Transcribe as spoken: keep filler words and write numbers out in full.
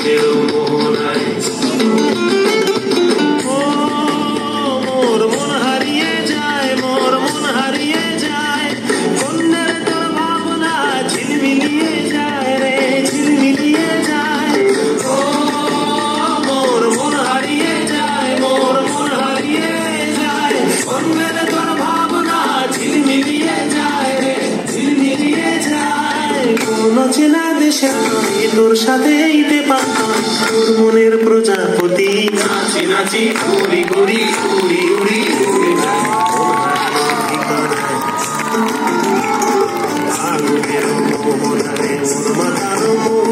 ফাগুনের মোহনায় ও মোর মন হারিয়ে যায়, মোর মন হারিয়ে যায়, অন্যের তোর ভাবনা ঝিলমিলিয়ে যায় রে, ঝিলমিলিয়ে যায়। ও মোর মন হারিয়ে যায়, মোর মন হারিয়ে যায়, অন্যের তোর ভাবনা ঝিলমিলিয়ে যায় রে, ঝিলমিলিয়ে যায়। কোন চেনা দেশে আমি তোর সাথে ঈদে পাতাম তোর মনের প্রজাপতি, নাচি নাচি ঘুরি ঘুরি উড়ি উড়ি উড়ে যায় ফাগুনের মোহনায় মোর মাথার